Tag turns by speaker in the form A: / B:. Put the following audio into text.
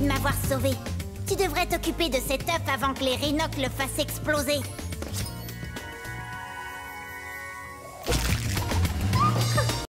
A: de m'avoir sauvé. Tu devrais t'occuper de cet œuf avant que les Rhinocs le fassent exploser.